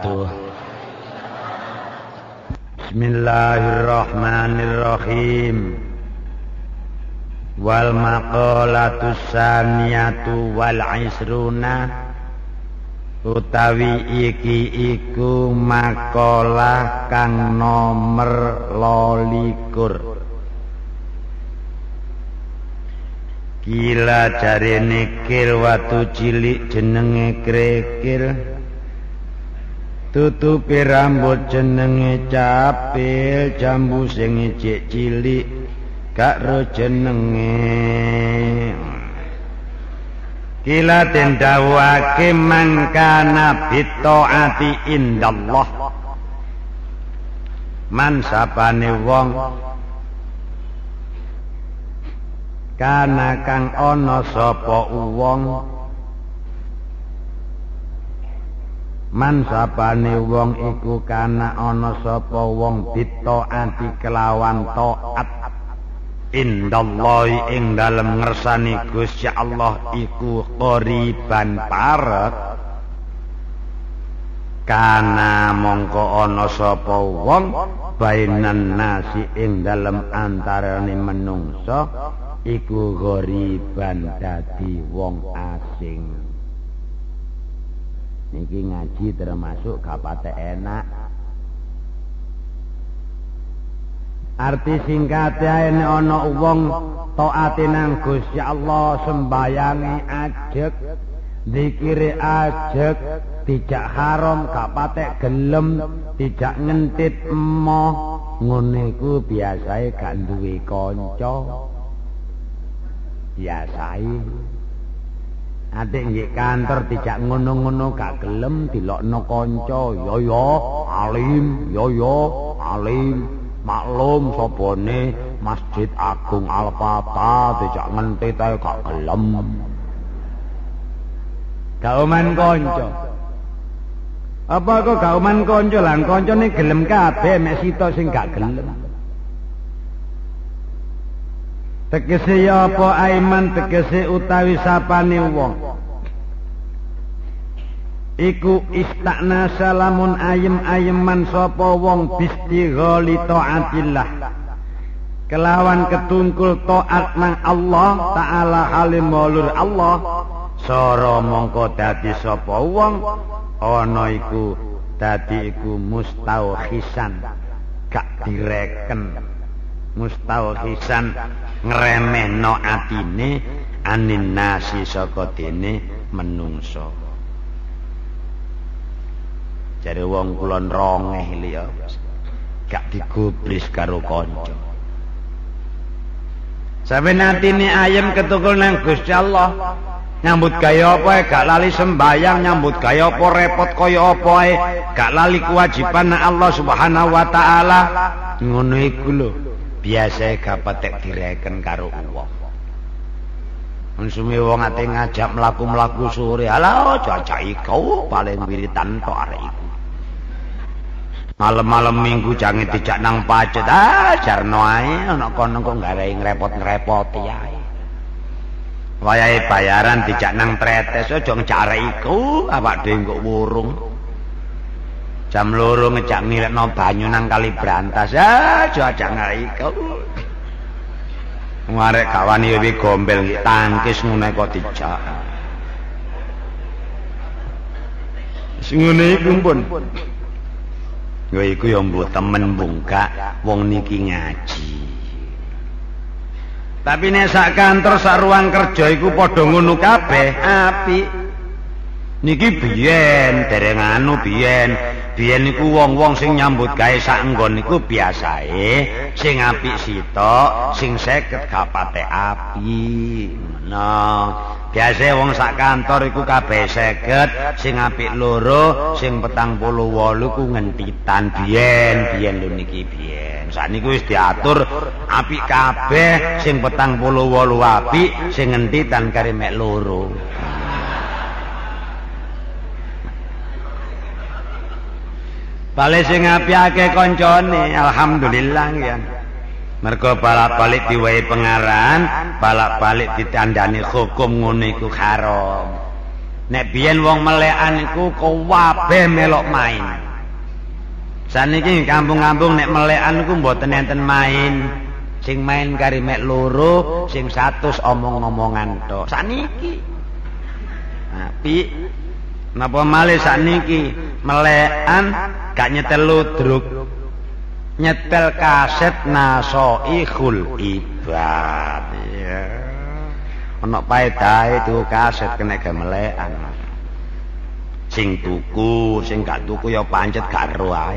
wabarakatuh. Bismillahirrahmanirrahim. Wal maqalatus saniyatu wal isruna, utawi iki iku makalah kang nomer 22. Kila jarene kir watu cilik jenenge krekil, tutupi rambut jenenge capil, jambu sing ijik cilik gak ro jenenge. Kila den dawuhake mangkana bitaati indallah, man sapane wong kana kang ana sapa wong, man sapane wong iku kana ana sapa wong bitaati kelawan taat indallahi ing dalem ngersani Gusti Allah iku qoriban parek, kana mongko ana sapa wong bainan nasi ing dalem antarane menungsa iku ghoriban dadi wong asing. Niki ngaji termasuk gapate enak. Arti singkate ene ana wong taate nang Gusti Allah, sembayange ajeg, zikire ajeg, tidak haram, gak patek gelem, tidak ngentit emoh, ngono iku biasae gak duwe kanca. Biasai adik nggih kantor tidak ngono-ngono gak gelem dilokno kanca, yo alim, yo alim, maklum sapane Masjid Agung Al-Fatah tidak ngentit ae gak gelem. Kauman kanca. Apa kok kauman kanca lah, kancane gelem kabeh mek sita sing gak gelem. Tegese ya apa aiman, tegese utawi sapane wong iku istakna salamun ayem-ayeman sapa wong bistighali taatillah, kelawan ketungkul taat nang Allah taala halim walur Allah, sara mongko dadi sapa wong ana iku dadi iku mustauhisan, gak direken, mustauhisan ngremehno atine anin nasi saka dene menungso. Jare wong kula rongeh liya gak digubris karo kanca. Sampeyan atine ayem ketukul nang Gusti Allah, nyambut gaya apa gak lali sembayang, nyambut gaya apa repot kaya apa gak lali kewajiban nang Allah Subhanahu wa taala. Ngono iku lho biasa gak patek direken karo wong. Mensume wong ate ngajak mlaku-mlaku sore, ala aja iku paling wiritan tok arek iku. Malam-malam minggu jange dijak nang pacet, jarno ae ana kono kok gawe ngrepot-ngrepoti ae. Wayahe bayaran dijak nang tretes, aja ngejak arek iku, awak dhewe kok wurung. Jam 2 ngejak ngilekno banyu nang Kali Brantas, aja iku. Ngarek gak wani wi gombel nggih tangkis ngene kok dijak. Sing ngene iku pun. Ya iku ya mbok temen bungkak wong niki ngaji. Tapi nek sak kantor sak ruang kerja iku padha ngono kabeh, apik. Niki biyen dereng anu biyen niku wong-wong sing nyambut gawe sak nggon niku biasae sing apik sitok, sing 50 gak patek apik. Nah, biasae wong sak kantor iku kabeh 50, sing apik 2, sing 48 ku ngentitan biyen lho niki biyen. Sakniki wis diatur apik kabeh, sing 48 apik, sing ngentitan kare mek 2. Bale sing apike kancane, alhamdulillah ya. Mergo balak-balik diwehi pengaran, balak-balik ditandani hukum ngono iku haram. Nek biyen wong melekan iku kabeh melok main. Saniki kampung-kampung nek melekan iku mboten enten main. Sing main kari mek loro, sing 100 omong-omongan tok. Saniki. Api napa malih saniki melekan gak nyetel ludruk. Nyetel kaset Nasoihul Ibad. Ya. Ana paedahe tuku kaset kena gemelekan. Sing tuku, sing gak tuku ya pancet gak ero ae.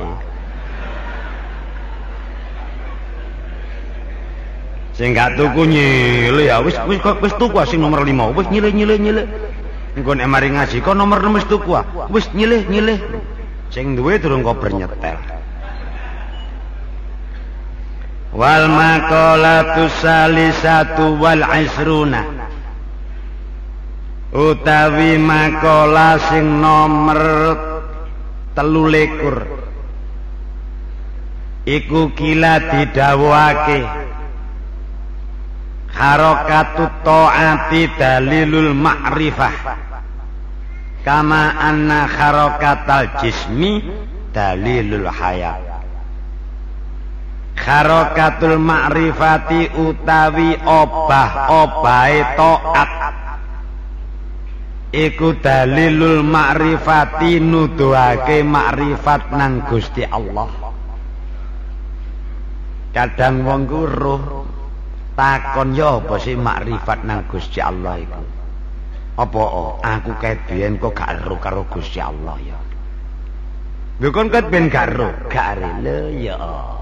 Sing gak tuku nyile ya wis tuku sing nomor 5. Wis nyile. Engko nek mari ngaji kok nomor 6 wis tuku wis nyile. Sing duwe durung kober nyetel. Wal maqalatu salisatu wal isruna. Utawi makalah sing nomor 23 iku kila didhawuhake harakatut taati dalilul ma'rifah kama anna harakatal jismi dalilul hayat. Harakatul ma'rifati utawi obah-obahe taat iku dalilul ma'rifati nuduhake makrifat nang Gusti Allah. Kadang wong ku roh takon ya apa sih makrifat nang Gusti Allah iku? Apa aku ket biyen kok gak ero karo Gusti Allah ya. Lho kon ket ben gak ero, gak lho ya apa.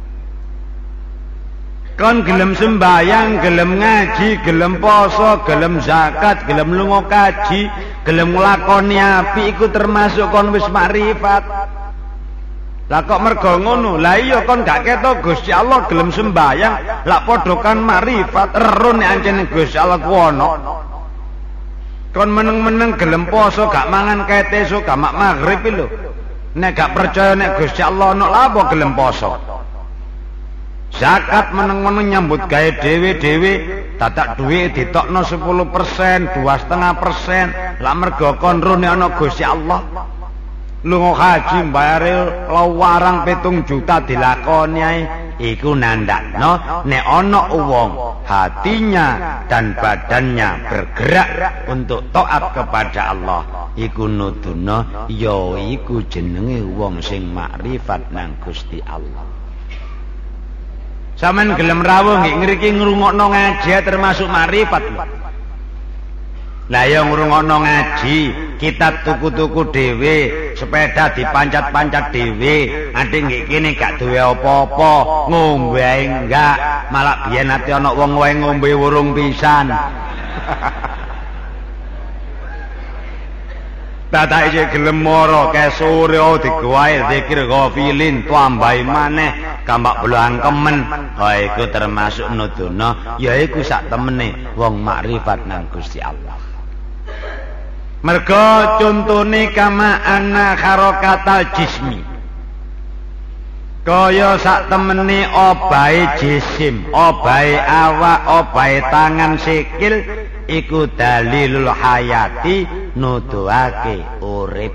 Kon gelem sembayang, gelem ngaji, gelem poso, gelem zakat, gelem lunga kaji, gelem nglakoni apik iku termasuk kon wis makrifat. Lah kok mergo ngono? Lah iya kon gak ketok Gusti Allah gelem sembayang, lak padha kan makrifat, ero nek ancen Gusti Allah ku ana. Kon meneng-meneng gelem poso, gak mangan kae esuk, gak mak maghrib lho. Nek gak percaya nek Gusti Allah ana, lha apa gelem poso? Zakat meneng-meneng nyambut gawe dhewe-dhewe, dadak dhuwit ditokno 10%, 2,5%, lak mergo kon ro nek ana Gusti Allah. Lunga haji mbayare lawarang 7 juta dilakoni ae, iku nandakno nek ana wong hatinya dan badannya bergerak untuk taat kepada Allah, iku nuduno ya iku jenenge wong sing makrifat nang Gusti Allah. Sampeyan gelem rawuh nggih ngriki ngrungokno ngaji termasuk makrifat. Lah ya ngrungokno ngaji, kita tuku-tuku dhewe, sepeda dipancat-pancat dhewe, nanti nggih kene gak duwe apa-apa, ngombe ae enggak, malah biyen ati ana wong wae ngombe wurung pisan. Tata iki gelem mara kae sore digawe zikir ghafilin tambahi maneh kambak belang kemen. Ha iku termasuk nuduno ya iku sak temene wong makrifat nang Gusti Allah. Mergo contone kama anna harakatal jismi. Kaya sak temene obahe jisim, obahe awak, obahe tangan sikil iku dalilul hayati nuduhake urip.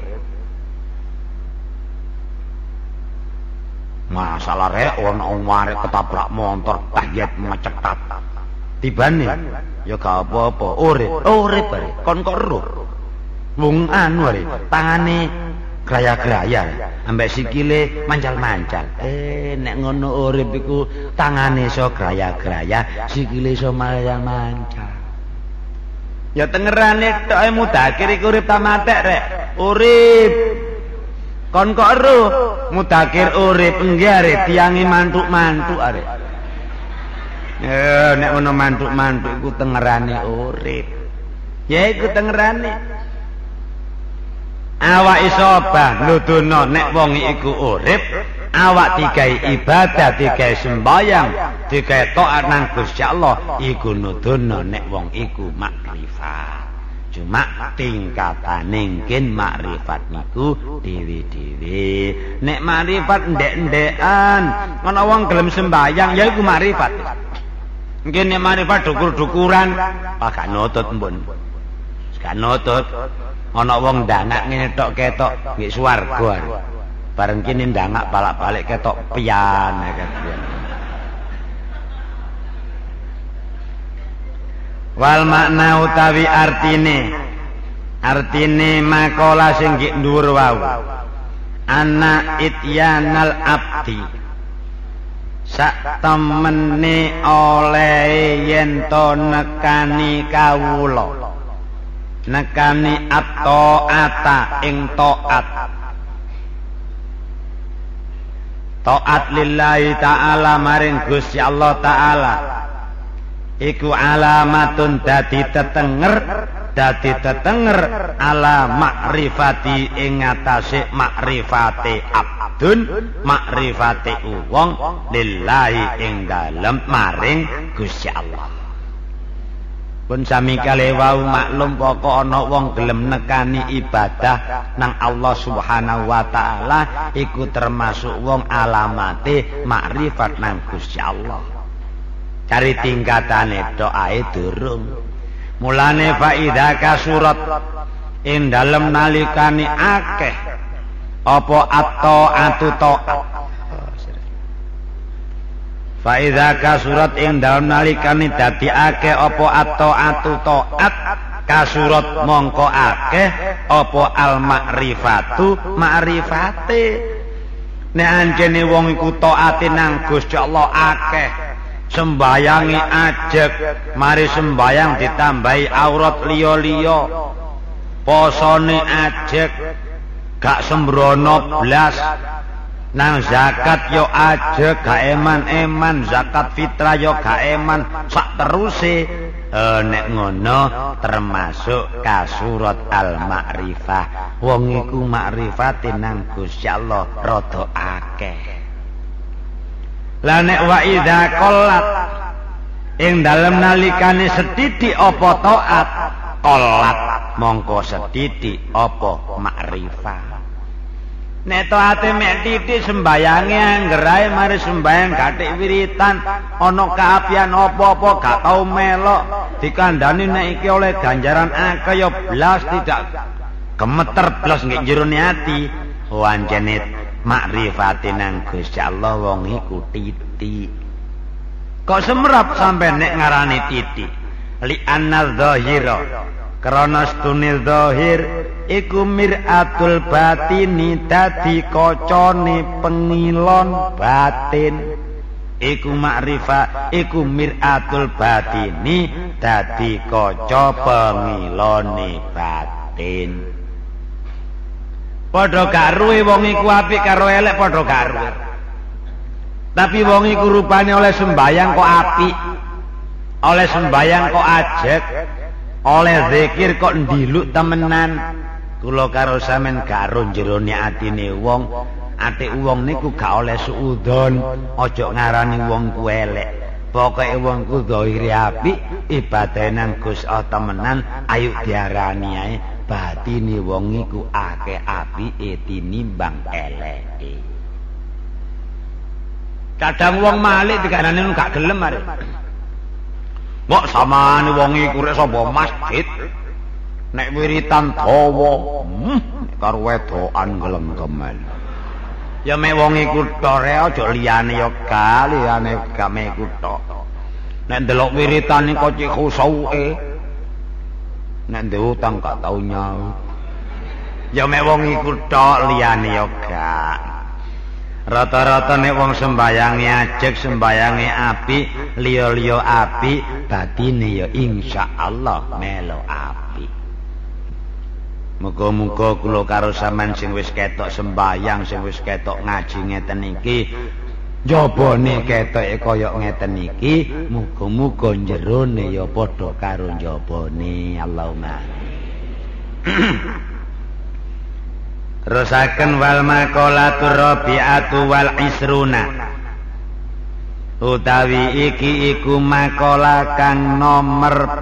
Masalah rek ana omare ketabrak motor tahyat mecetat. Tibane ya gak apa-apa, urip bare. Kon kok ero. Wong anu are, tangane graya-graya, ambek sikile mancal-mancal. Nek ngono urip iku tangane iso graya-graya, sikile iso mancal-mancal. Ya tengerane tok mudakir iku urip ta matek rek. Urip. Kon kok ero mudakir urip enggih arek tiange mantuk-mantuk arek. Nek ono mantuk-mantuk iku tengerane urip. Ya iku tengerane. Awak iso obah nuduno nek wong iku urip, awak digawe ibadah, digawe sembahyang, digawe taat nang Gusti Allah, iku nuduno nek wong iku makrifat. Cuma tingkatane ngen makrifat niku dhewe-dhewe. Nek makrifat ndek-ndekan, ana wong gelem sembahyang ya iku makrifat. Nggih nek makrifat dukur-dukuran, gak nutut mbon. Gak nutut. Ana wong ndangak ngene tok ketok nggih swarga. Bareng kene ndangak balak-balik ketok pian kabeh. Wal makna utawi artine makalah sing nggih dhuwur wau. Ana ityanal abdi sak temene oleh yen to nekani kawula nekani at-ta'ata ing taat lillahi ta'ala maring Gusti Allah ta'ala iku alamatun dadi tetenger ala makrifati ing atase makrifate abdun makrifate wong lillahi ing dalem maring Gusti Allah. Pun sami kale wau maklum pokok ana wong gelem nekani ibadah nang Allah Subhanahu wa taala iku termasuk wong alamate makrifat nang Gusti Allah. Cari tingkatane tok ae durung. Mulane faida kasurat ing dalem nalikane akeh apa at-ta'atu ta'at. Faida kasurat ing dalem nalikane dadi akeh apa at-ta'atu ta'at kasurat mongko akeh apa al-ma'rifatu ma'rifate. Nek anjene wong iku taate nang Gusti Allah akeh sembayangi ajeg mari sembayang ditambahi aurat liya-liya posone ajeg gak sembrono blas nang zakat yo ajeg gak eman-eman zakat fitrah yo gak eman sak teruse nek ngono termasuk kasurat al-ma'rifah wong iku makrifate nang Gusti Allah rada akeh. Lah nek wa idza qallat ing dalem nalikane sethithik apa taat qallat mongko sethithik apa makrifah. Nek taate mek titik sembayange anggerae mari sembayang gathik wiritan ana kaapian apa-apa gak tau melok dikandani nek iki oleh ganjaran akeh ya blas tidak gemeter blas nggih jerone ati wancene makrifate nang Gusti Allah wong iku titik. Kok semrap sampe nek ngarani titik? Li anna dzahira. Karena stune zahir iku mir'atul batini dadi kacane pengilon batin. Iku makrifat iku mir'atul batini dadi kaca pengilone batin. Padha karuwe wong iku apik karo elek padha karuwe. Tapi wong iku rupane oleh sembayang kok apik. Oleh sembayang kok ajeg. Oleh zikir kok ndiluk temenan. Kula karo sampean gak ro jerone atine wong. Ati wong niku gak oleh suudzon. Aja ngarani wong ku elek. Pokoke wong ku zahire apik, ibadah nang Gusti Allah temenan, ayo diarani ae. Batine wong iku akeh apike tinimbang eleke. Kadang wong malik dikanane gak gelem arek. Mbok samane wong iku rek sapa masjid. Nek wiritan dawa, karo wedokan gelem-gemen. Ya mek wong iku tok rek aja liyane ya liyane gak mek iku tok. Nek ndelok wiritane kok cek khusuke. Nek ndek utang gak tau nyaut. Ya mek wong iku tok liyane ya gak. Rata-rata nek wong sembayange ajeg sembayange apik, liya-liya apik, batine ya insyaallah melo apik. Muga-muga kula karo sampean sing wis ketok sembayang, sing wis ketok ngaji ngeten iki, jabane ketoke kaya ngeten iki, muga-muga jerone ya padha karo jabane. Allahumma Terusaken wal maqalatur rabi'atu wal isruna. Utawi iki iku makalah kang nomor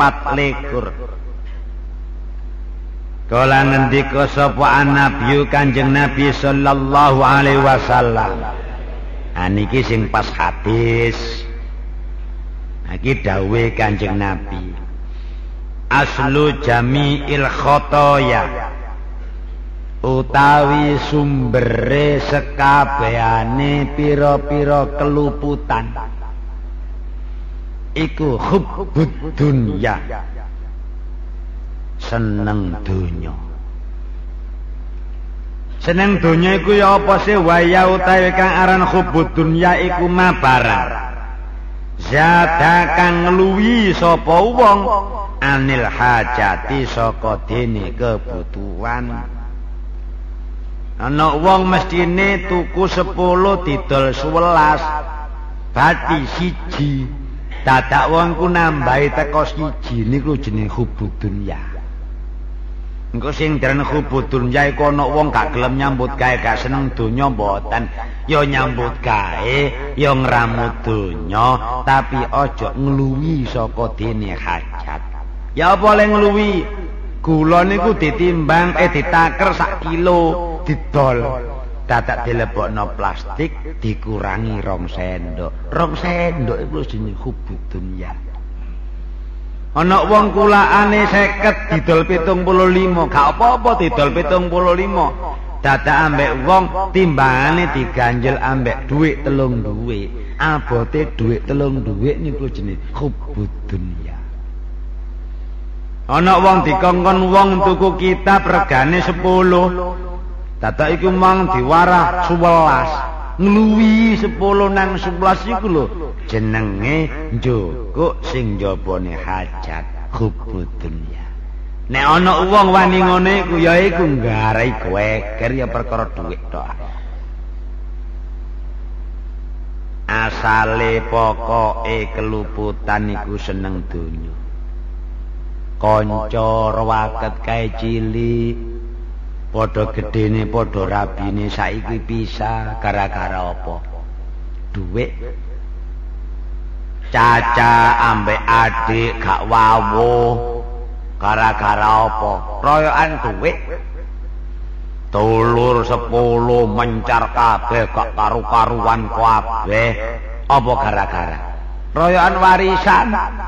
24. Kala ngendika sapa Nabi Kanjeng Nabi sallallahu alaihi wasallam. Niki sing pas hadis. Iki dawuhe Kanjeng Nabi. aslu jami'il khotoya utawi sumbere sekabehane pira-pira keluputan iku hubbud dunya seneng donya. Seneng donya iku ya apa sih waya utawi kang aran hubbud dunya iku mabarang zada kang ngluwi sapa wong anil hajati saka dene kebutuhan. Ana wong mestine tuku 10 didol 11 bati siji dadak wong ku nambahi teko siji niku jenenge hubbud dunya. Engko sing diarani hubbud dunya iku ana wong gak gelem nyambut gawe gak seneng donya mboten ya nyambut gawe ya ngramut donya tapi aja ngluwi saka dene hajat. Ya apa le ngluwi? Gula niku ditimbang ditaker sak kilo didol. Dadak dilebokno plastik dikurangi 2 sendok. 2 sendok iku jenenge hubbud dunya. Ana wong kulaane 50 didol 75, gak apa-apa didol 75. Dadak ambek wong timbangane diganjel ambek dhuwit 3 dhuwit. Abote dhuwit 3 dhuwit niku jenenge hubbud dunya. Ana wong dikongkon wong tuku kitab regane 10. Dadak iku mang diwarah 11. Ngluwi 10 nang 11 iku lho jenenge njukuk sing njabane hajat hubbud dunya. Nek ana wong wani ngene iku ya iku nggarai geger ya perkara dhuwit tok. Asale pokoke keluputan iku seneng donya. Kanca rawaket kae cilik padha gedene padha rabine saiki pisah gara-gara apa? Dhuwit. Caca ambek adik gak wawuh gara-gara apa? Royokan dhuwit. Dulur 10 mencar kabeh gak karu-karuan kabeh. Apa gara-gara? Royokan warisan.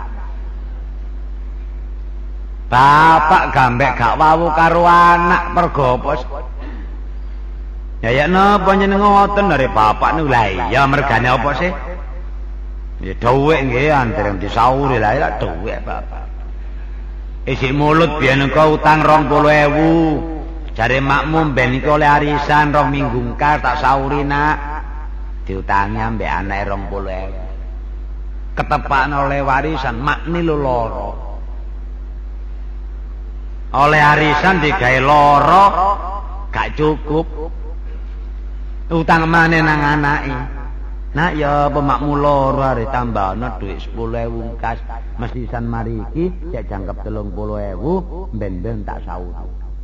Bapak gambek gak wawuh karo anak mergo apa? Ya napa jeneng ngoten dari bapak niku lha iya mergane apa sih? Ya dhuwit nggih antareng disauri lha dhuwit bapak. Isi mulut biyen engko utang 20.000. Jare makmu ben iki oleh arisan 2 minggu kas tak sauri nak. Diutangi ambek anake 20.000. Ketepakan oleh warisan makni lho lara. Oleh arisan digawe lara gak cukup. Utang maneh nang anake. Nak ya pemakmu lara are tambahno dhuwit 10.000 kas. Mesisan mariki cek jangkep 30.000 ben-ben tak sauri.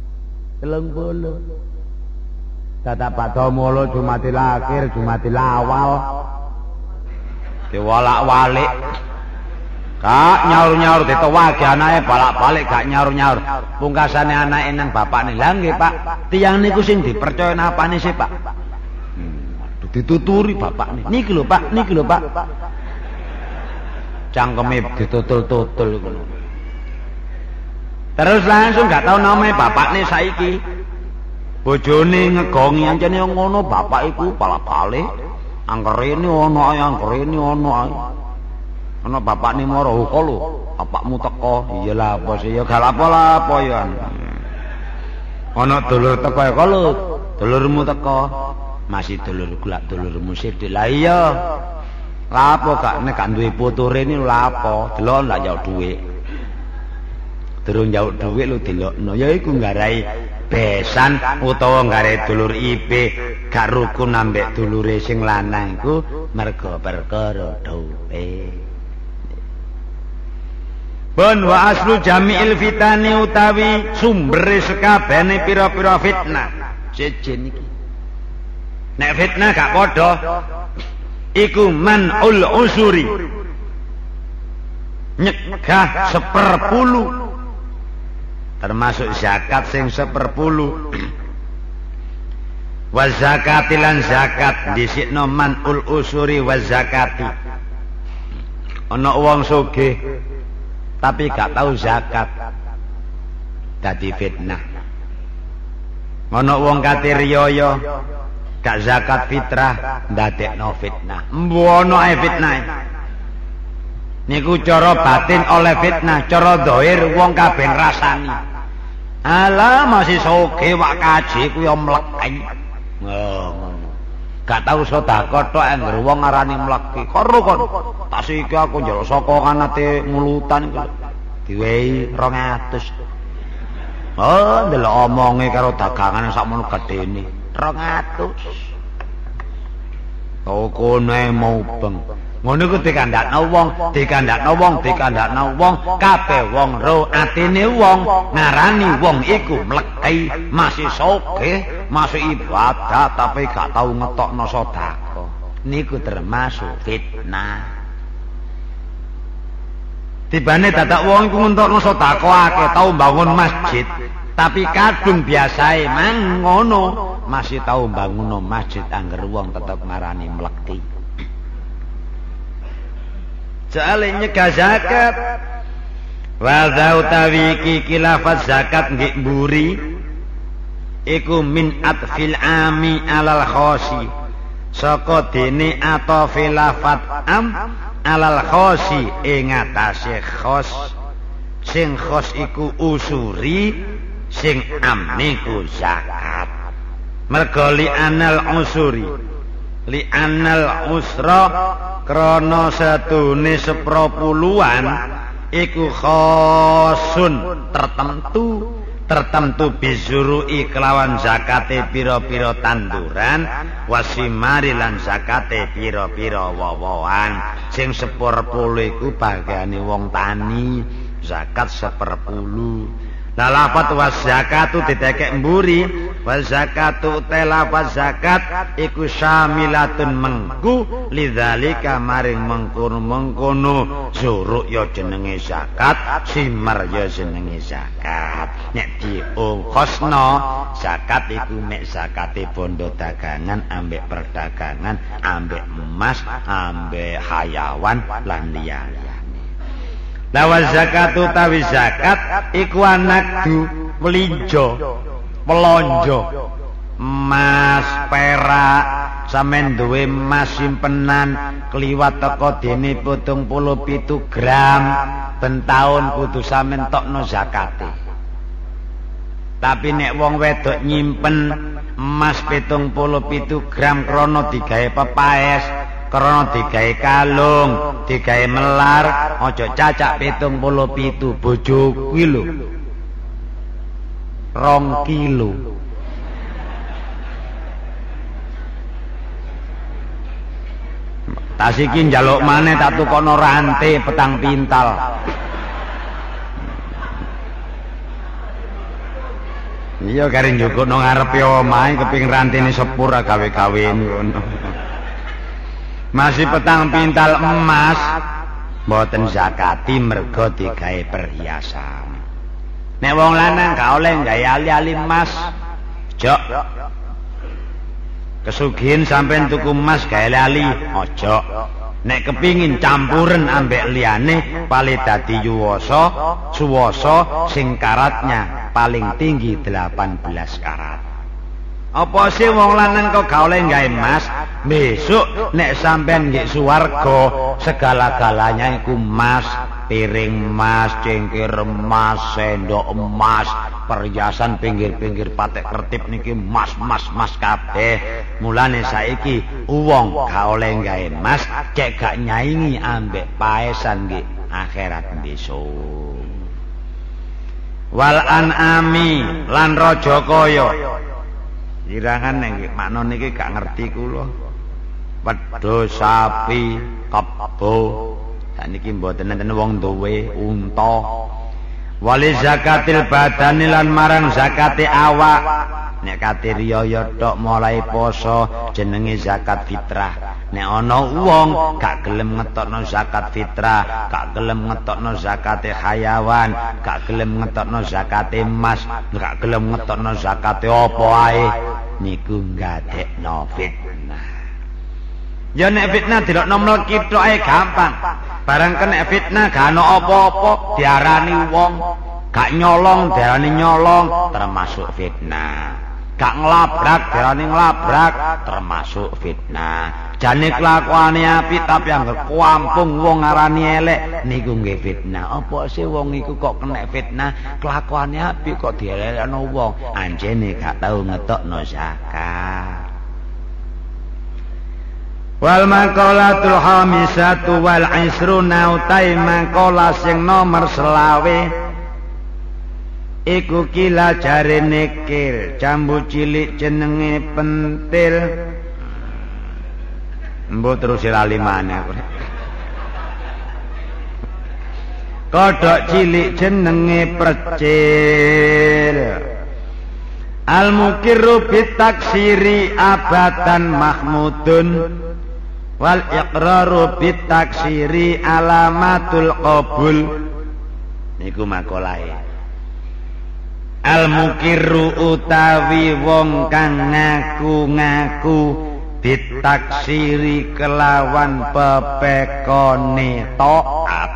30. Dadak padha mulu Jumatil Akhir, Jumatil Awal. Diwalak-walik. Kak nyaur-nyaur ditewagi anake balak-balik gak nyaur-nyaur. Pungkasane anake nang bapakne. Lah nggih Pak, tiyang niku sing dipercaya napane sih Pak? Dituturi bapakne. Niki lho Pak, niki lho Pak. Cangkeme ditutul-tutul ngono. Terus langsung gak tau namae bapakne saiki. Bojone ngegongi ancene ngono bapak iku balak-balik. Anggerene ono ae, anggerene ono ae. Ana bapakne maro kok lho, bapakmu teko. Iyalah apa sih ya gak apa-apa ya. Ana dulur teko kok lho, dulurmu teko. Masih dulur gulak dulurmu sithik. Lah iya. Lah apa gak nek gak duwe puture ni lho apa? Delok lak njauk dhuwit. Durung njauk dhuwit lho delokno. Ya iku nggarai besan utawa nggarai dulur ipe gak rukun ambek dulure sing lanang iku mergo perkara dhuwit. Bon wa aslu jami'il fitani utawi sumbere sekabehane pira-pira fitnah. Jejen iki. Nek fitnah gak padha iku man'ul usuri. Nyegah 1/10. Termasuk zakat sing 1/10. Wa zakatilan zakat dhisikno man'ul usuri wa zakati. Ana wong sugih tapi gak tahu zakat. Dadi fitnah. Ono wong kate riya gak zakat fitrah ndadekno fitnah. Mbono ae fitnah. Niku cara batin oleh fitnah, cara zahir wong kabeh ngrasani. Alah masih soge wak kaji ku yo mleki. Gak tahu sedekah tok angger wong ngarani mleki. Karo kon. Tas iki aku njaluk sokongan ate ngulutan iki. Diwehi 200. Oh, ndelok omonge karo dagangan sakmono gedene. 200. Kono mau beng. Ngono ku dikandakno wong, kabeh wong ro atine wong ngarani wong iku mleki, masih sogeh, masih ibadah tapi gak tau ngetokno sedekah. Niku termasuk fitnah. Tibane dadak wong iku ngetokno sedekah akeh, tau bangun masjid, tapi kadung biasae mang ngono, masih tau bangun masjid angger wong tetep ngarani mleki. Soale nyegah zakat. Wa utawi iki lafaz zakat nggih mburi iku min atfil ami alal khosi. Saka dene atafil lafaz am alal khosi ing atase khos. Sing khos iku usuri, sing am niku zakat. Mergo li anal usuri, li anal usra krana setune 10 iku khosun tertentu bizurui kelawan zakate pira-pira tanduran wasimari lan zakate pira-pira wowoan. Sing 10 iku bagiane wong tani, zakat 10. Lah lafat was zakatu ditekek mburi, was zakatu telafaz zakat iku syamilatun mengku lidzalika maring mengkono zuruk ya jenenge zakat, simar ya jenenge zakat. Nek diungkosno zakat iku mek zakate bondo dagangan ambek perdagangan, ambek emas, ambek hayawan lan liyane. Lawa zakatu tawi zakat iku anakdu melinjo pelonjo emas perak sampean duwe emas simpenan kliwat teko dene 77 gram ben taun kudu sampean tokno zakate. Tapi nek wong wedok nyimpen emas 77 gram krana digawe pepaes, krana digawe kalung, digawe melar, aja cacak 77 bojo kuwi lho. 2 kilo. Tas iki njaluk maneh tak tukono rantai 4 pintal. Iya kare njukuk nang ngarepe omahe keping rantene sepur gawe-gawe ngono. Masih 4 pintal emas mboten zakati mergo digawe perhiasan. Nek wong lanang gak oleh gawe ali-ali emas. Jok. Kesugihan sampean tuku emas gawe ali, ojo. Nek kepingin campuren ambek liyane paling dadi suwasa sing karatnya paling tinggi 18 karat. Apa sih wong lanang kok gak oleh gawe emas? Besok nek sampean nggih swarga segala-galanya iku emas, piring emas, cengkir emas, sendok emas, perhiasan pinggir-pinggir patek kertip niki emas kabeh. Mulane saiki wong gak oleh gawe emas cek gak nyaingi ambek paesan nggih akhirat besok. Wal an'ami lan raja kaya. Irangan nek makna niki gak ngerti kula. Wedhus, sapi, kebo. Saniki mboten enten wong duwe unta. Wali zakatil badani lan marang zakate awak. Nek kate riyaya tok mulai poso jenenge zakat fitrah. Nek ana wong gak gelem ngetokno zakat fitrah, gak gelem ngetokno zakate hayawan, gak gelem ngetokno zakate emas, gak gelem ngetokno zakate apa ae, niku ngadekno fitnah. Ya nek fitnah dilokno mleki tok ae gampang. barang kena fitnah gak ana apa-apa diarani wong, gak nyolong diarani nyolong termasuk fitnah, gak ngelabrak diarani ngelabrak termasuk fitnah. Jane kelakuane apik tapi anggere kuampung wong ngarani elek niku nggih fitnah. Apa sih wong iku kok kena fitnah? Kelakuane apik kok dielekno wong, anjene gak tau ngetokno zakat. Wal maqalatul khamisatu wal isruna utai maqala sing nomor 20 iku kila jarene kil jambu cilik jenenge pentil. Mbok terus lali maneh. Kodhok cilik jenenge percil. Al-mukirru bitaksiri abadan mahmudun wal iqraru bitaksiri alamatul qabul. Niku makolahe. Al-mukirru utawi wong kang ngaku-ngaku bitaksiri kelawan pepekone taat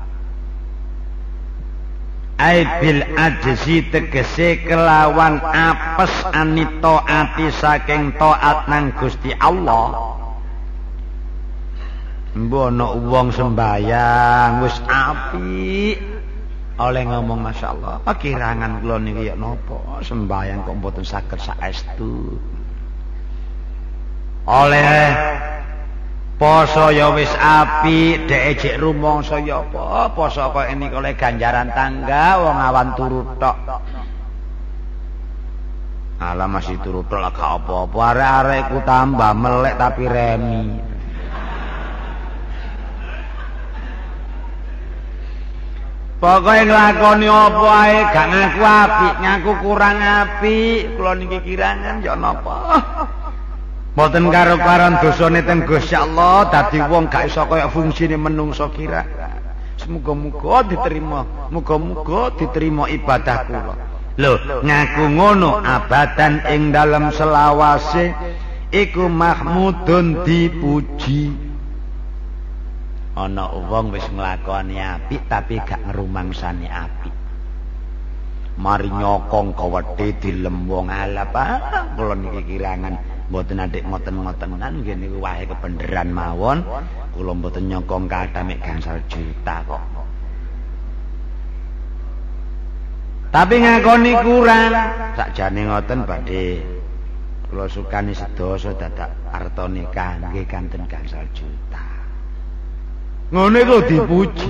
ai bil ajzi tegese kelawan apes anito ati saking taat nang Gusti Allah. Mbono wong sembayang wis apik oleh ngomong masyaallah kirangan kula niki ya napa sembayang kok mboten saged saestu. Oleh poso ya wis apik, dhek ejek rumangsa ya apa? Poso kok ini oleh ganjaran tangga wong awan turu tok. Alah masih turu tok lah gak apa-apa. Arek-arek ku tambah melek tapi remi. Pokoke nglakoni apa ae gak ngaku apik, ngaku kurang apik. Kula niki kirangan ya napa? Mboten karo-karon dosane ten Gusti Allah dadi wong gak iso kaya fungsine menungso kira. Muga-muga diterima, muga-muga diterima ibadah kula. Lho, ngaku ngono abadan ing dalem selawase iku mahmudun dipuji. Ana wong wis nglakoni apik tapi gak ngrumangsani apik. Mari nyokong kewedhe dilem wong alap. Kula niki kirangan mboten adik ngoten-ngotenan nggih niku wae kebeneran mawon. Kula mboten nyokong kathah mek gangsal juta kok. Tapi ngakoni kurang. Sakjane ngoten badhe kula sukani sedasa dadak arta nikah nggih kanten gangsal juta. Ngene kok dipuji.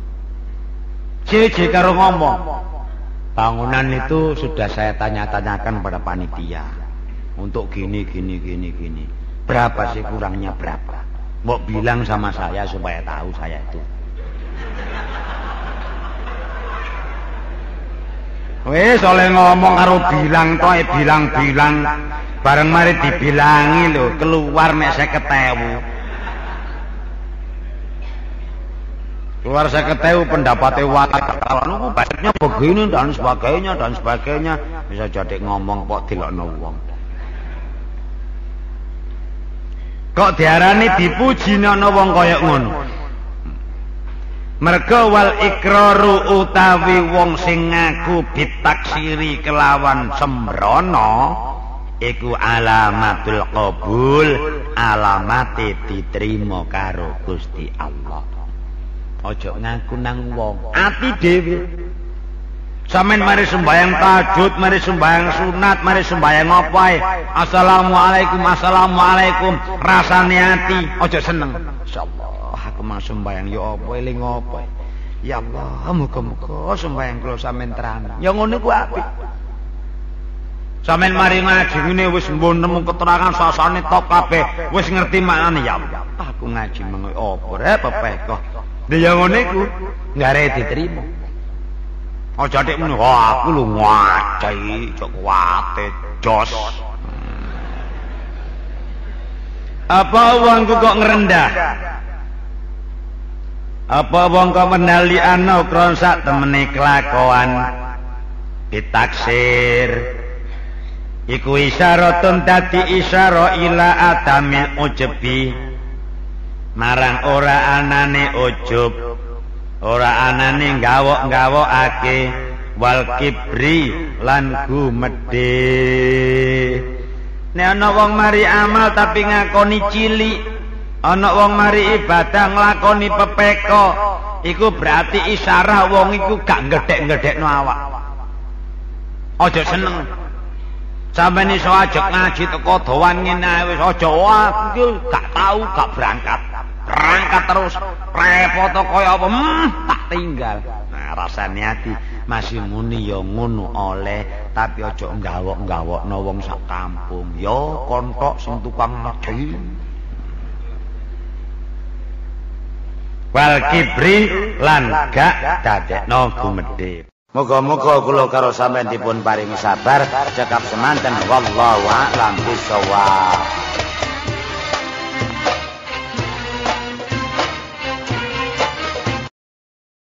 Cece karo ngomong. Bangunan itu sudah saya tanya-tanyakan pada panitia. Untuk gini. Berapa sih kurangnya berapa? Mau bilang sama saya supaya tahu saya itu. Wes oleh ngomong karo bilang toh bilang. Bareng mari dibilangi lho, keluar mek 50.000. Keluar 50.000 pendapatnya watak. Kalau baiknya begini dan sebagainya. Bisa jadi ngomong kok dilokno wong. Kok diarani dipuji ana wong kaya ngono? Merga wal ikraru utawi wong sing ngaku bitaksiri kelawan sembrono iku alamatul qabul, alamate diterima karo Gusti Allah. Aja ngaku nang wong, ati dhewe. Sampeyan mari sembahyang tahajud, mari sembahyang sunat, mari sembahyang apa ae. Assalamualaikum, rasane ati, aja seneng. Insyaallah aku mau sembahyang ya apa eling apa. Ya Allah, muga-muga sembahyang kula sampeyan terang. Ya ngono ku apik. Sampeyan mari ngaji ngene wis mbon nemu keterangan sasane top kabeh, wis ngerti maknane ya Allah. Aku ngaji mengko apa rek pepeh kok. Ya ngono iku ngare diterima. Aja nek muni aku lu ngacai cok kuwate jos. Apa wongku kok ngerendah? Apa wong kok menali ana ukron sak temene kelakuan ditaksir iku isyaratun dadi isyara ila adamil ujebi marang ora anane ujub, ora anane gawok-gawokake, wal kibri lan gumedhe. Nek ana wong mari amal tapi ngakoni cilik, ana wong mari ibadah nglakoni pepeko, iku berarti isyarah wong iku gak gedhek-gedhekno awak. Aja seneng. Sampeyan iso ajek ngaji teko dowan ngene wis aja aku gak tau gak berangkat. Berangkat terus repot kaya apa tak tinggal. Nah, rasane ati masih muni ya ngono oleh, tapi aja nggawok-nggawokno wong sak kampung. Ya kontok sing tukang ngaji. Wal kibri lan gak dadekno gumedhe. Moga-moga kula karo sampeyan dipun paringi sabar cekap semanten wallahu a'lam bishawab.